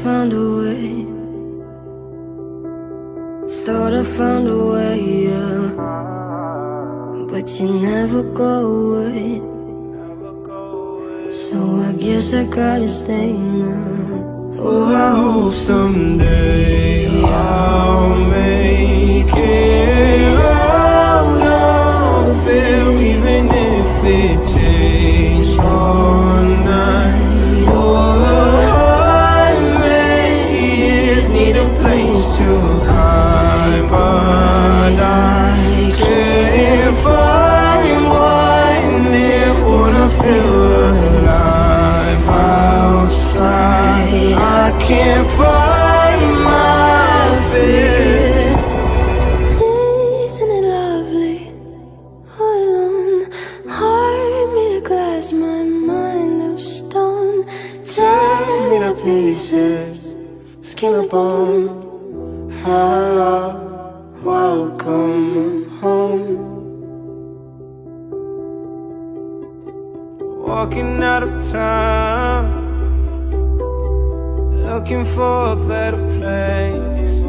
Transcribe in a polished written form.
found a way. Thought I found a way, yeah. But you never go away. So I guess I gotta stay now. Oh, I hope someday I'll make it out of it, even if it takes all night or 100 years. Need a place to hide, but I can't find one near. Wanna feel alive outside. I can't find my fear. Isn't it lovely? All alone, heart made of glass, my mind of stone. Tear me to pieces, skin and bone. Hello, welcome home. Walking out of town, looking for a better place.